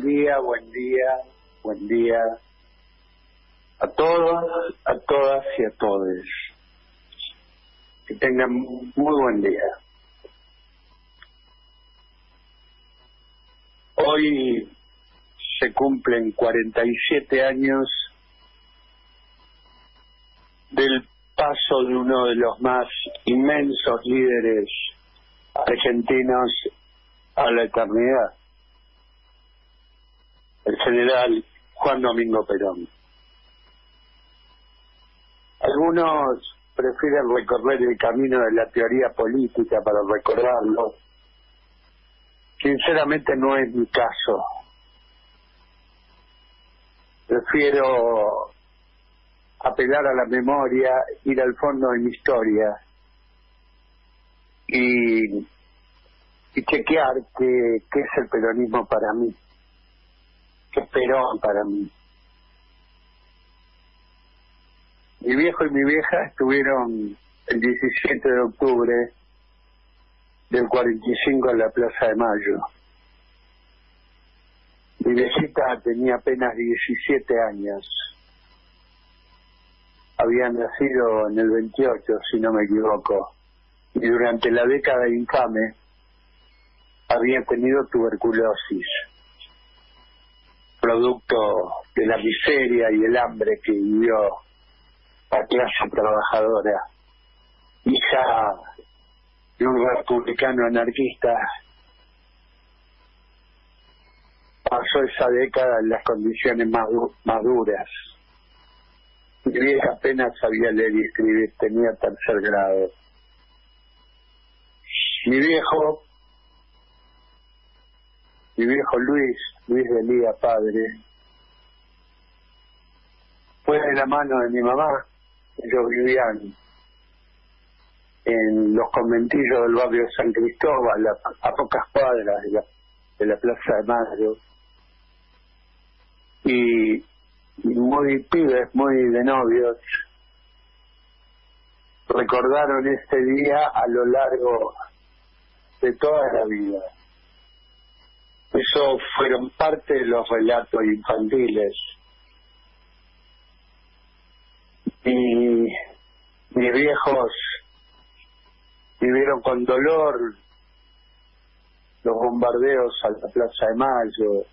día, buen día, buen día a todos, a todas y a todes. Que tengan muy buen día. Hoy se cumplen 47 años del paso de uno de los más inmensos líderes argentinos a la eternidad, el general Juan Domingo Perón. Algunos prefieren recorrer el camino de la teoría política para recordarlo. Sinceramente no es mi caso. Prefiero apelar a la memoria, ir al fondo de mi historia y chequear qué es el peronismo para mí, qué es Perón para mí. Mi viejo y mi vieja estuvieron el 17 de octubre del 45 en la Plaza de Mayo. Mi viejita tenía apenas 17 años. Había nacido en el 28, si no me equivoco, y durante la década infame había tenido tuberculosis, producto de la miseria y el hambre que vivió la clase trabajadora, hija de un republicano anarquista. Pasó esa década en las condiciones más duras. Mi vieja apenas sabía leer y escribir, tenía tercer grado. Mi viejo Luis de Lía, padre, fue de la mano de mi mamá. Ellos vivían en los conventillos del barrio San Cristóbal, a pocas cuadras de la Plaza de Mayo. Y muy pibes, muy de novios, recordaron este día a lo largo de toda la vida. Eso fueron parte de los relatos infantiles. Y mis viejos vivieron con dolor los bombardeos a la Plaza de Mayo,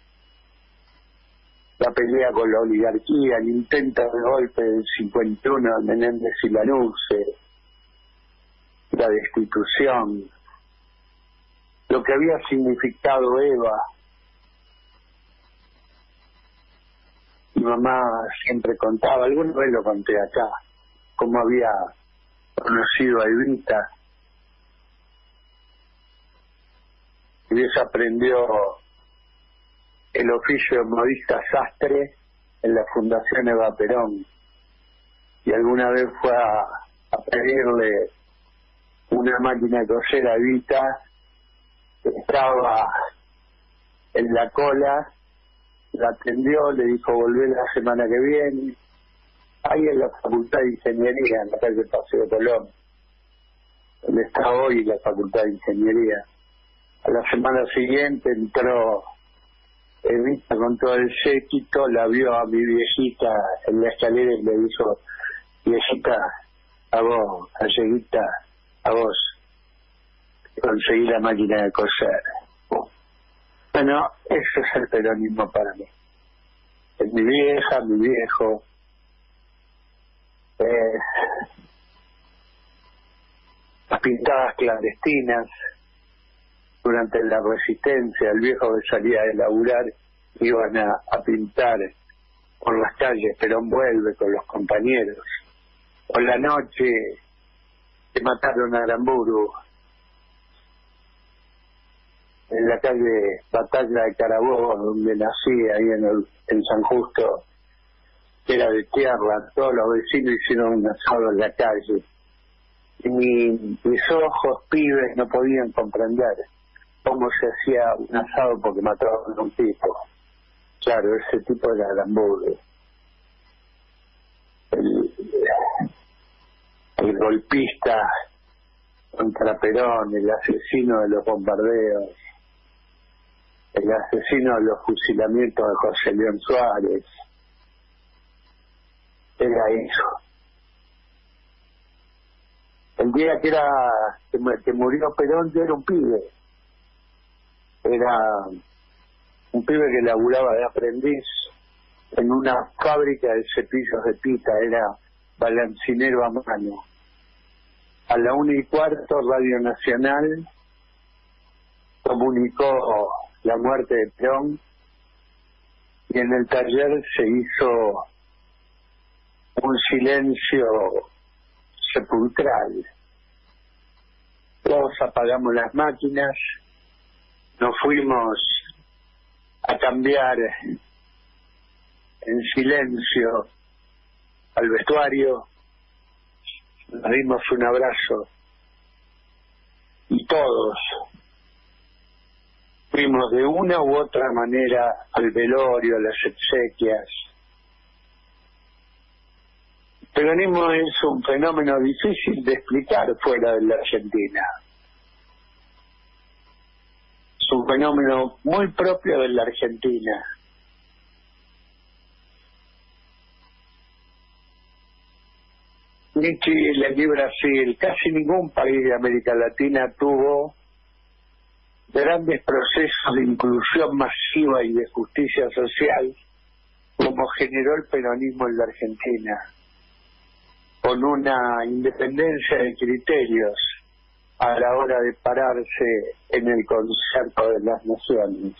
la pelea con la oligarquía, el intento de golpe del 51 de Menéndez y Lanusse, la destitución, lo que había significado Eva. Mi mamá siempre contaba, alguna vez lo conté acá, cómo había conocido a Evita. Y ella aprendió el oficio de modista sastre en la Fundación Eva Perón. Y alguna vez fue a pedirle una máquina de coser a Evita, que estaba en la cola. La atendió, le dijo volver la semana que viene, ahí en la Facultad de Ingeniería, en la calle Paseo Colón, donde está hoy la Facultad de Ingeniería. A la semana siguiente entró Evita con todo el séquito, la vio a mi viejita en la escalera y le dijo: viejita, a vos, galleguita, a vos, conseguí la máquina de coser. Bueno, eso es el peronismo para mí. Es mi vieja, mi viejo. Las pintadas clandestinas durante la resistencia, el viejo que salía de laburar iban a pintar por las calles, Perón vuelve con los compañeros. Por la noche que mataron a Aramburu en la calle Batalla de Carabobo, donde nací, ahí en San Justo, que era de tierra. Todos los vecinos hicieron un asado en la calle. Y mis ojos pibes no podían comprender cómo se hacía un asado porque mataron a un tipo. Claro, ese tipo era Aramburu. El golpista contra Perón, el asesino de los bombardeos. el asesino de los fusilamientos de José León Suárez. Era eso. El día que murió Perón, yo era un pibe. Era un pibe que laburaba de aprendiz en una fábrica de cepillos de pita, era balancinero a mano. A la 1:15, Radio Nacional comunicó la muerte de Perón y en el taller se hizo un silencio sepulcral. Todos apagamos las máquinas, nos fuimos a cambiar en silencio al vestuario, nos dimos un abrazo y todos fuimos de una u otra manera al velorio, a las exequias. El peronismo es un fenómeno difícil de explicar fuera de la Argentina. Es un fenómeno muy propio de la Argentina. Ni Chile, ni Brasil, casi ningún país de América Latina tuvo grandes procesos de inclusión masiva y de justicia social como generó el peronismo en la Argentina, con una independencia de criterios a la hora de pararse en el concierto de las naciones.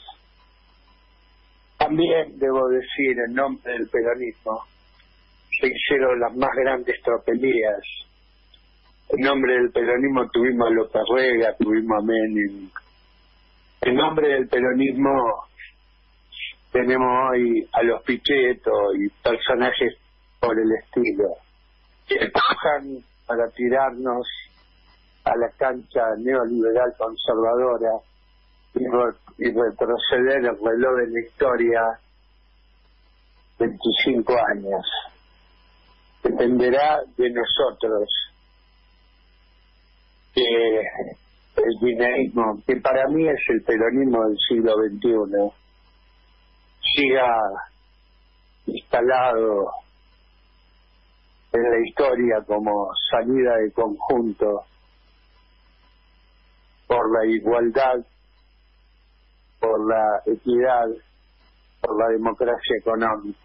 También debo decir, en nombre del peronismo, se hicieron las más grandes tropelías. En nombre del peronismo tuvimos a López Rega, tuvimos a Menem. En nombre del peronismo tenemos hoy a los Pichetto y personajes por el estilo que bajan para tirarnos a la cancha neoliberal conservadora y retroceder el reloj de la historia 25 años. Dependerá de nosotros que el kirchnerismo, que para mí es el peronismo del siglo XXI, siga instalado en la historia como salida de conjunto por la igualdad, por la equidad, por la democracia económica.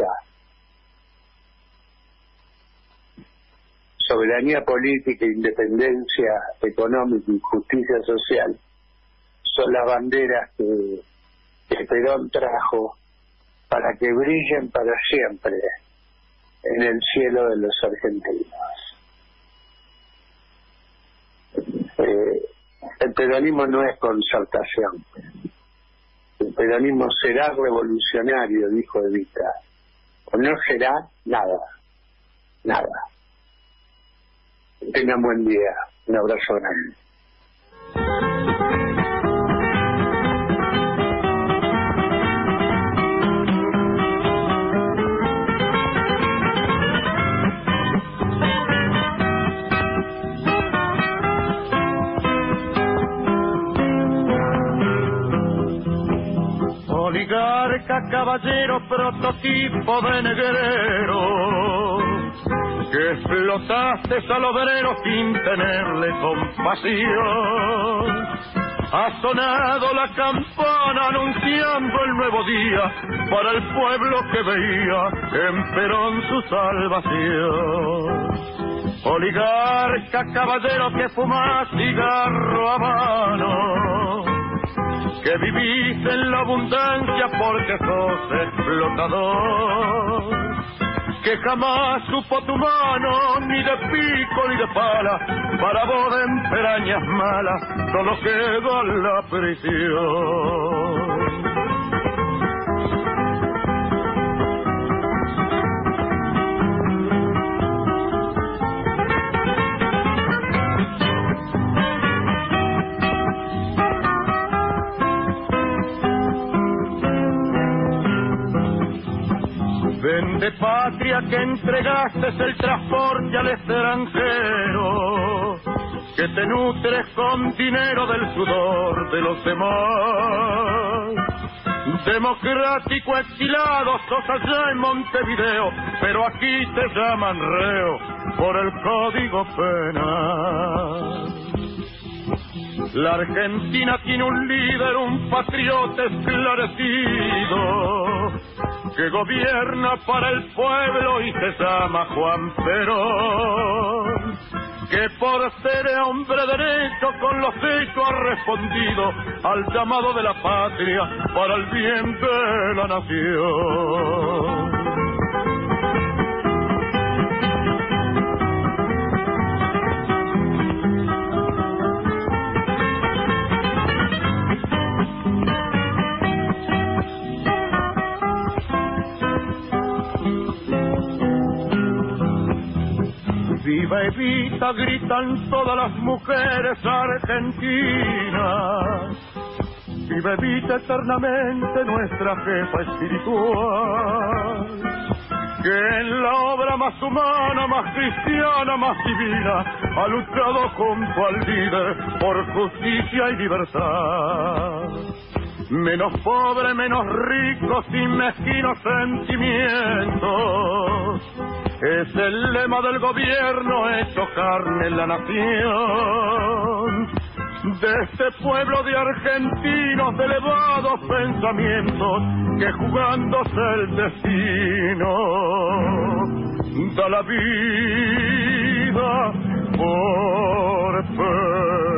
Soberanía política, independencia económica y justicia social son las banderas que Perón trajo para que brillen para siempre en el cielo de los argentinos. El peronismo no es concertación. El peronismo será revolucionario, dijo Evita. O no será nada. Nada. Tengan buen día. Un abrazo grande. Oligarca, caballero, prototipo de negrero, que explotaste al obrero sin tenerle compasión. Ha sonado la campana anunciando el nuevo día para el pueblo que veía en Perón su salvación. Oligarca, caballero, que fumás cigarro habano, que vivís en la abundancia porque sos explotador, que jamás supo tu mano ni de pico ni de pala, para vos de emperañas malas solo quedó la prisión. Vende patria que entregaste el transporte al extranjero, que te nutres con dinero del sudor de los demás. democrático exilado, sos allá en Montevideo, pero aquí te llaman reo por el Código Penal. La Argentina tiene un líder, un patriota esclarecido, que gobierna para el pueblo y se llama Juan Perón, que por ser hombre derecho con los hechos ha respondido al llamado de la patria para el bien de la nación. Viva Evita, gritan todas las mujeres argentinas. Viva Evita eternamente, nuestra jefa espiritual, que en la obra más humana, más cristiana, más divina, ha luchado junto al líder por justicia y libertad. Menos pobre, menos rico, sin mezquinos sentimientos, es el lema del gobierno hecho carne en la nación. De este pueblo de argentinos de elevados pensamientos, que jugándose el destino da la vida por